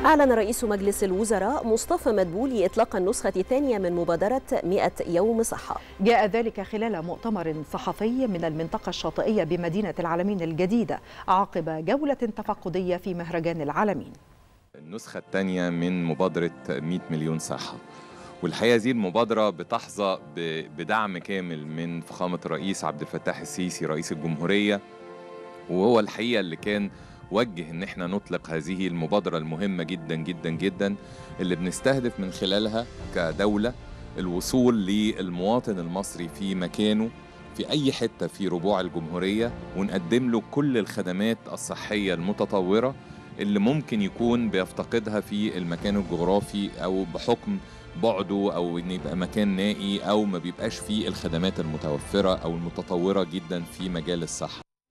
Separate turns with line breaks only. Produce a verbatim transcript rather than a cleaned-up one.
أعلن رئيس مجلس الوزراء مصطفى مدبولي إطلاق النسخة الثانية من مبادرة مئة يوم صحة.
جاء ذلك خلال مؤتمر صحفي من المنطقة الشاطئية بمدينة العلمين الجديدة عقب جولة تفقدية في مهرجان العلمين.
النسخة الثانية من مبادرة مئة مليون صحة، والحقيقة هذه المبادرة بتحظى بدعم كامل من فخامة الرئيس عبد الفتاح السيسي رئيس الجمهورية، وهو الحقيقة اللي كان وجه ان احنا نطلق هذه المبادرة المهمة جدا جدا جدا اللي بنستهدف من خلالها كدولة الوصول للمواطن المصري في مكانه في أي حتة في ربوع الجمهورية، ونقدم له كل الخدمات الصحية المتطورة اللي ممكن يكون بيفتقدها في المكان الجغرافي أو بحكم بعده أو إن يبقى مكان نائي أو ما بيبقاش فيه الخدمات المتوفرة أو المتطورة جدا في مجال الصحة.